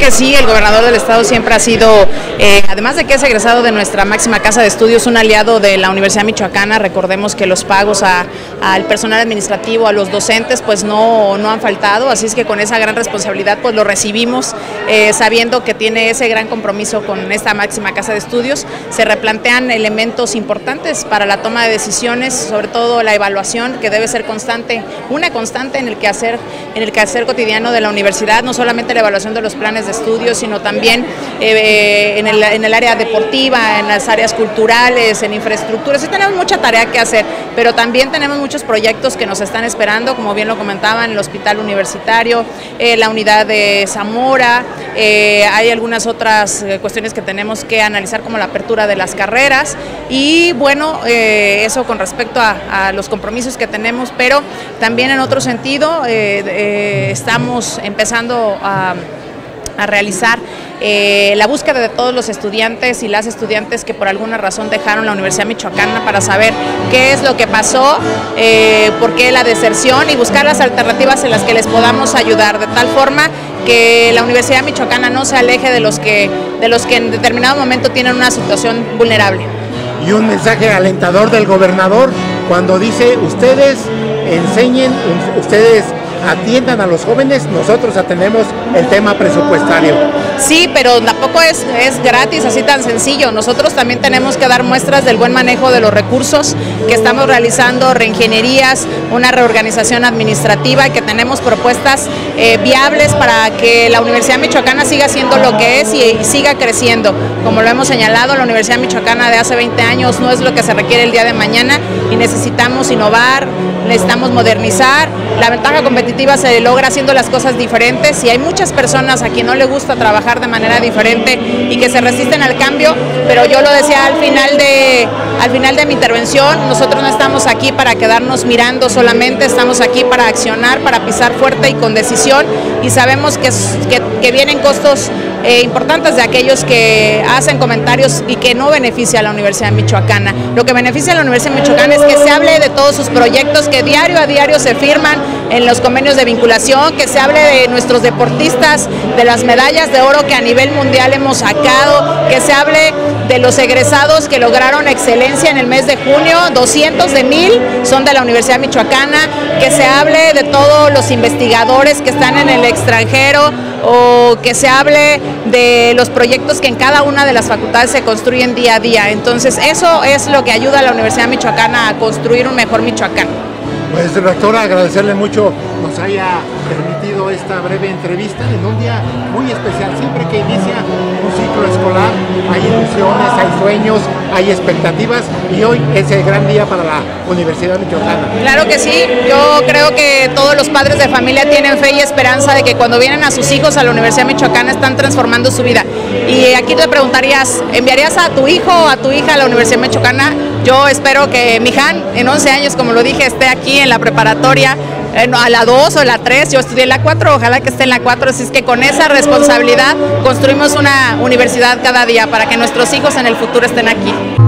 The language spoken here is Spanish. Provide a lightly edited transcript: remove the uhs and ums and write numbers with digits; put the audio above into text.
que sí, el gobernador del estado siempre ha sido, además de que es egresado de nuestra máxima casa de estudios, un aliado de la Universidad Michoacana. Recordemos que los pagos al personal administrativo, a los docentes, pues no han faltado, así es que con esa gran responsabilidad pues lo recibimos, sabiendo que tiene ese gran compromiso con esta máxima casa de estudios. Se replantean elementos importantes para la toma de decisiones, sobre todo la evaluación, que debe ser constante, una constante en el quehacer cotidiano de la universidad, no solamente la evaluación de los planes de estudios, sino también en el área deportiva, en las áreas culturales, en infraestructura. Sí tenemos mucha tarea que hacer, pero también tenemos muchos proyectos que nos están esperando, como bien lo comentaban, el hospital universitario, la unidad de Zamora, hay algunas otras cuestiones que tenemos que analizar, como la apertura de las carreras, y bueno, eso con respecto a los compromisos que tenemos, pero también en otro sentido estamos empezando a realizar la búsqueda de todos los estudiantes y las estudiantes que por alguna razón dejaron la Universidad Michoacana, para saber qué es lo que pasó, por qué la deserción, y buscar las alternativas en las que les podamos ayudar, de tal forma que la Universidad Michoacana no se aleje de los que en determinado momento tienen una situación vulnerable. Y un mensaje alentador del gobernador cuando dice: ustedes enseñen, ustedes atiendan a los jóvenes, nosotros atendemos el tema presupuestario. Sí, pero tampoco es gratis, así tan sencillo. Nosotros también tenemos que dar muestras del buen manejo de los recursos, que estamos realizando reingenierías, una reorganización administrativa, y que tenemos propuestas viables para que la Universidad Michoacana siga siendo lo que es y siga creciendo. Como lo hemos señalado, la Universidad Michoacana de hace 20 años no es lo que se requiere el día de mañana, y necesitamos innovar, necesitamos modernizar. La ventaja competitiva se logra haciendo las cosas diferentes, y hay muchas personas a quien no le gusta trabajar de manera diferente y que se resisten al cambio, pero yo lo decía al final de mi intervención, nosotros no estamos aquí para quedarnos mirando solamente, estamos aquí para accionar, para pisar fuerte y con decisión, y sabemos que vienen costos importantes de aquellos que hacen comentarios y que no beneficia a la Universidad Michoacana. Lo que beneficia a la Universidad Michoacana es que se hable de todos sus proyectos que diario a diario se firman en los convenios de vinculación, que se hable de nuestros deportistas, de las medallas de oro que a nivel mundial hemos sacado, que se hable de los egresados que lograron excelencia en el mes de junio, 200 de 1000 son de la Universidad Michoacana, que se hable de todos los investigadores que están en el extranjero, o que se hable de los proyectos que en cada una de las facultades se construyen día a día. Entonces eso es lo que ayuda a la Universidad Michoacana a construir un mejor Michoacán. Pues, rectora, agradecerle mucho nos haya permitido esta breve entrevista en un día muy especial. Siempre que inicia un ciclo escolar hay ilusiones, hay sueños, hay expectativas, y hoy es el gran día para la Universidad Michoacana. Claro que sí, yo creo que todos los padres de familia tienen fe y esperanza de que cuando vienen a sus hijos a la Universidad Michoacana están transformando su vida. Y aquí te preguntarías, ¿enviarías a tu hijo o a tu hija a la Universidad Michoacana? Yo espero que mi Jan, en 11 años, como lo dije, esté aquí en la preparatoria, a la 2 o la 3, yo estudié en la 4, ojalá que esté en la 4, así es que con esa responsabilidad construimos una universidad cada día para que nuestros hijos en el futuro estén aquí.